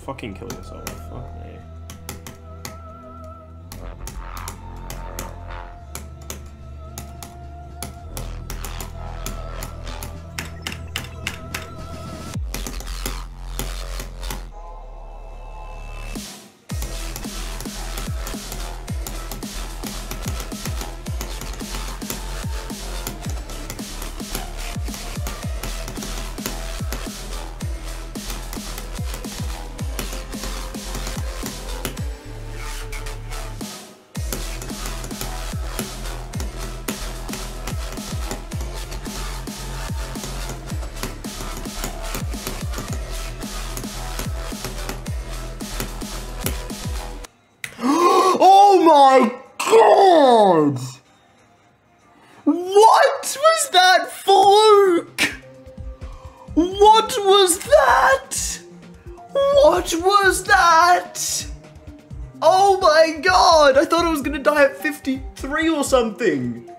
fucking kill yourself. Fuck me. Oh my god! What was that, Fluke? What was that? What was that? Oh my god! I thought I was gonna die at 53 or something.